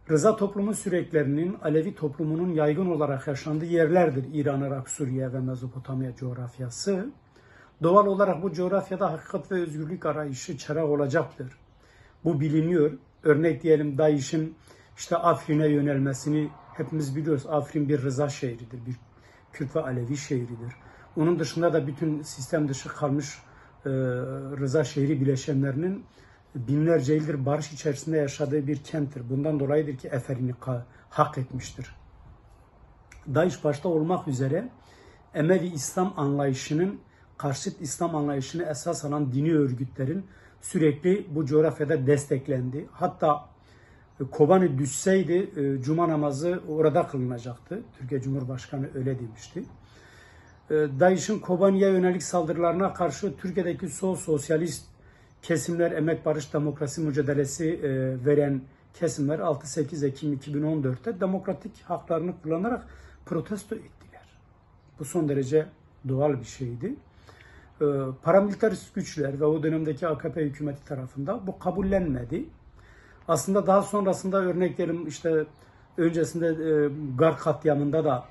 Rıza toplumu süreklerinin Alevi toplumunun yaygın olarak yaşandığı yerlerdir. İran, Irak, Suriye ve Mezopotamya coğrafyası. Doğal olarak bu coğrafyada hakikat ve özgürlük arayışı çırağı olacaktır. Bu biliniyor. Örnek diyelim DAEŞ'in işte Afrin'e yönelmesini hepimiz biliyoruz. Afrin bir Rıza şehridir, bir Kürt ve Alevi şehridir. Onun dışında da bütün sistem dışı kalmış Rıza şehri bileşenlerinin binlerce yıldır barış içerisinde yaşadığı bir kenttir. Bundan dolayıdır ki eferini hak etmiştir. DAEŞ başta olmak üzere Emevi İslam anlayışının karşıt İslam anlayışını esas alan dini örgütlerin sürekli bu coğrafyada desteklendi. Hatta Kobani düşseydi cuma namazı orada kılınacaktı. Türkiye Cumhurbaşkanı öyle demişti. DAEŞ'in Kobani'ye yönelik saldırılarına karşı Türkiye'deki sol sosyalist kesimler, emek, barış, demokrasi mücadelesi veren kesimler 6-8 Ekim 2014'te demokratik haklarını kullanarak protesto ettiler. Bu son derece doğal bir şeydi. Paramilitarist güçler ve o dönemdeki AKP hükümeti tarafından bu kabullenmedi. Aslında daha sonrasında örnek verelim işte öncesinde Gar katliamında da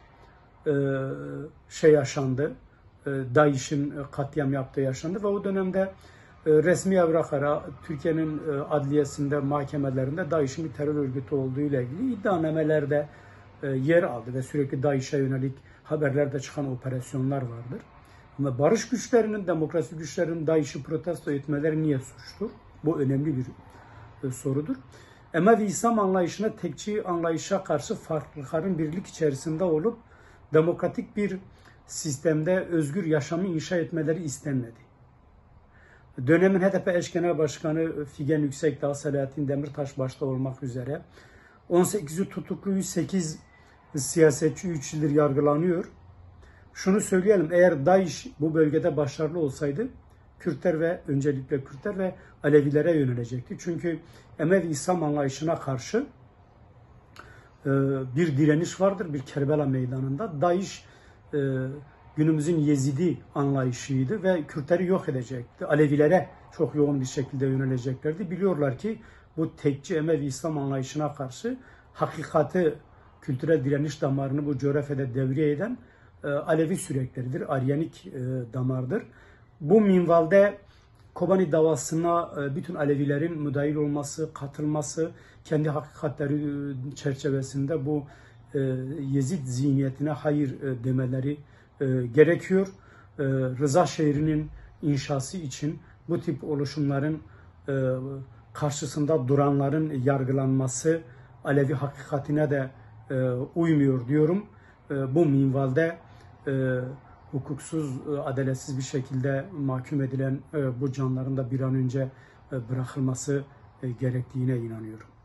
yaşandı. DAEŞ'in katliam yaptığı yaşandı ve o dönemde resmi evraklara Türkiye'nin adliyesinde, mahkemelerinde DAEŞ'in bir terör örgütü olduğu ile ilgili iddianamelerde yer aldı ve sürekli DAEŞ'e yönelik haberlerde çıkan operasyonlar vardır. Ama barış güçlerinin, demokrasi güçlerinin DAEŞ'i protesto etmeleri niye suçtur? Bu önemli bir sorudur. Emevi İslam anlayışına, tekçi anlayışa karşı farklılıkların birlik içerisinde olup demokratik bir sistemde özgür yaşamı inşa etmeleri istenmedi. Dönemin HDP eş genel başkanı Figen Yüksekdağ, Selahattin Demirtaş başta olmak üzere 18'i tutuklu 108 siyasetçi 3 yıldır yargılanıyor. Şunu söyleyelim, eğer DAEŞ bu bölgede başarılı olsaydı Kürtler ve öncelikle Kürtler ve Alevilere yönelecekti. Çünkü Emevi İslam anlayışına karşı bir direniş vardır bir Kerbela meydanında. DAEŞ günümüzün Yezidi anlayışıydı ve Kürtleri yok edecekti. Alevilere çok yoğun bir şekilde yöneleceklerdi. Biliyorlar ki bu tekçi Emevi İslam anlayışına karşı hakikati, kültürel direniş damarını bu coğrafyada devriye eden Alevi sürekleridir, Aryanik damardır. Bu minvalde Kobani davasına bütün Alevilerin müdahil olması, katılması, kendi hakikatleri çerçevesinde bu Yezid zihniyetine hayır demeleri gerekiyor. Rıza şehrinin inşası için bu tip oluşumların karşısında duranların yargılanması Alevi hakikatine de uymuyor diyorum. Bu minvalde hukuksuz, adaletsiz bir şekilde mahkum edilen bu canların da bir an önce bırakılması gerektiğine inanıyorum.